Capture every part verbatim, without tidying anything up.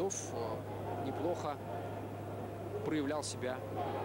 годов неплохо проявлял себя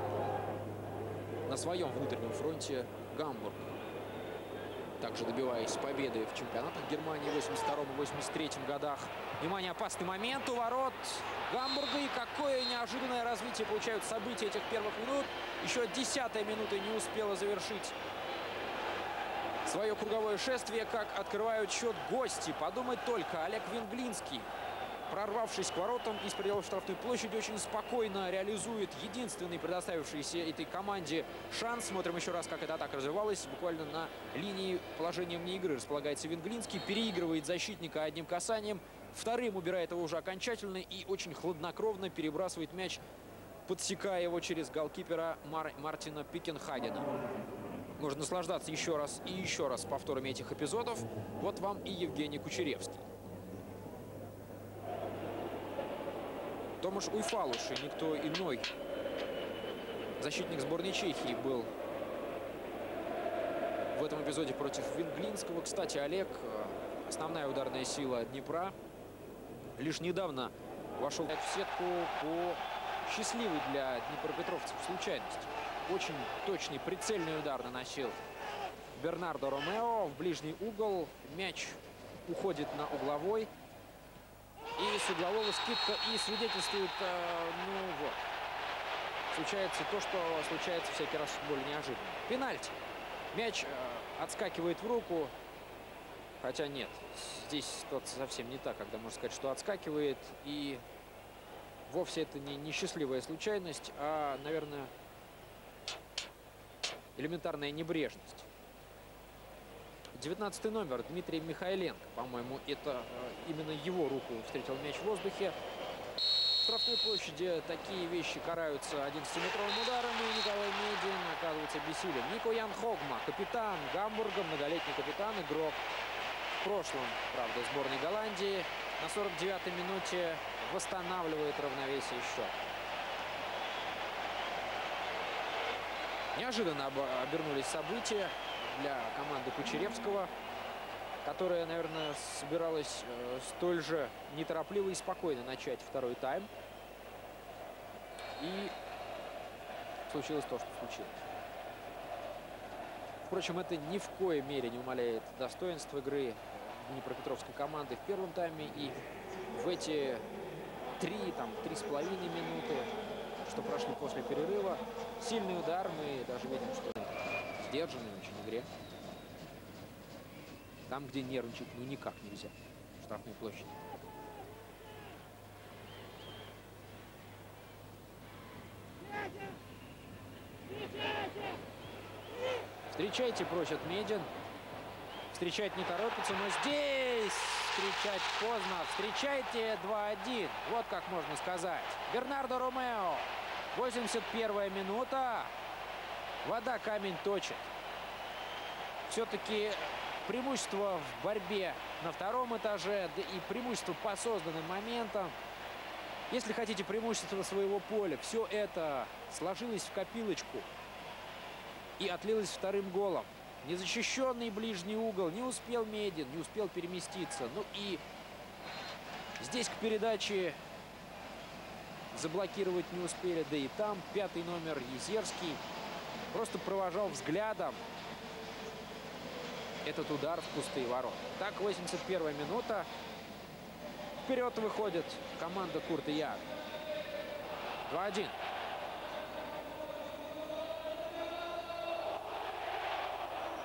на своем внутреннем фронте Гамбург. Также добиваясь победы в чемпионатах Германии в восемьдесят втором и восемьдесят третьем годах. Внимание, опасный момент у ворот Гамбурга. И какое неожиданное развитие получают события этих первых минут. Еще десятая минута не успела завершить свое круговое шествие, как открывают счет гости. Подумать только, Олег Венглинский, прорвавшись к воротам из пределов штрафной площади, очень спокойно реализует единственный предоставившийся этой команде шанс. Смотрим еще раз, как эта атака развивалась. Буквально на линии положения вне игры располагается Венглинский. Переигрывает защитника одним касанием. Вторым убирает его уже окончательно и очень хладнокровно перебрасывает мяч, подсекая его через голкипера Мар Мартина Пикенхагена. Можно наслаждаться еще раз и еще раз повторами этих эпизодов. Вот вам и Евгений Кучеревский. Томаш Уйфалуш, и никто иной. Защитник сборной Чехии был в этом эпизоде против Венглинского. Кстати, Олег, основная ударная сила Днепра, лишь недавно вошел в сетку по счастливой для днепропетровцев случайности. Очень точный прицельный удар наносил Бернардо Ромео в ближний угол. Мяч уходит на угловой. И с углового скидка и свидетельствует, э, ну вот, случается то, что случается всякий раз в футболе неожиданно. Пенальти. Мяч э, отскакивает в руку, хотя нет, здесь ситуация совсем не так, когда можно сказать, что отскакивает. И вовсе это не несчастливая случайность, а, наверное, элементарная небрежность. девятнадцатый номер Дмитрий Михайленко, по-моему, это э, именно его руку встретил мяч в воздухе. В штрафной площади такие вещи караются одиннадцатиметровым ударом, и Николай Медин оказывается бессилен. Нико Ян Хогма, капитан Гамбурга, многолетний капитан, игрок в прошлом, правда, сборной Голландии, на сорок девятой минуте восстанавливает равновесие счета. Неожиданно обернулись события для команды Кучеревского, которая, наверное, собиралась э, столь же неторопливо и спокойно начать второй тайм. И случилось то, что случилось. Впрочем, это ни в коей мере не умаляет достоинства игры днепропетровской команды в первом тайме. И в эти три, там, три с половиной минуты, что прошли после перерыва, сильный удар. Мы даже видим, что сдержанный очень игре. Там, где нервничать, ну никак нельзя. В штрафной площади. Встречайте, просит Медин. Встречать не торопится, но здесь встречать поздно. Встречайте два один. Вот как можно сказать. Бернардо Ромео. восемьдесят первая минута. Вода камень точит. Все-таки преимущество в борьбе на втором этаже, да и преимущество по созданным моментам. Если хотите, преимущество своего поля. Все это сложилось в копилочку и отлилось вторым голом. Незащищенный ближний угол. Не успел Медин, не успел переместиться. Ну и здесь к передаче заблокировать не успели. Да и там пятый номер Езерский просто провожал взглядом этот удар в пустые ворота. Так, восемьдесят первая минута. Вперед выходит команда Курта Яга. два один.